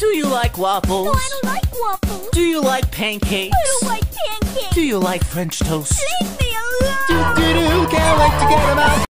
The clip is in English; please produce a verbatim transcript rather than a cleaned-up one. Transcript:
Do you like waffles? No, I don't like waffles. Do you like pancakes? I don't like pancakes. Do you like French toast? Leave me alone. Do do do, can't wait to get 'em out.